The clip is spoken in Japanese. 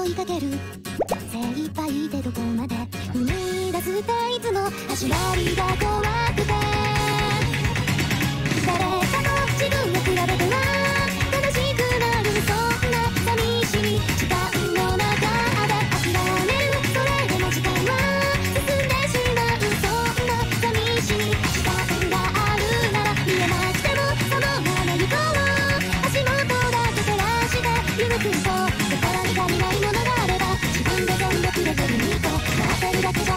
追いかける精一杯でどこまで踏み出すっていつも始まりが怖くて誰かと自分を比べては悲しくなるそんな寂しい時間の中で諦めるそれでも時間は進んでしまうそんな寂しい時間があるなら見えなくてもそのまま行こう足元だけ照らしてゆっくりと心に足りないものがあれば自分で全力で取りに行こう待ってるだけじゃ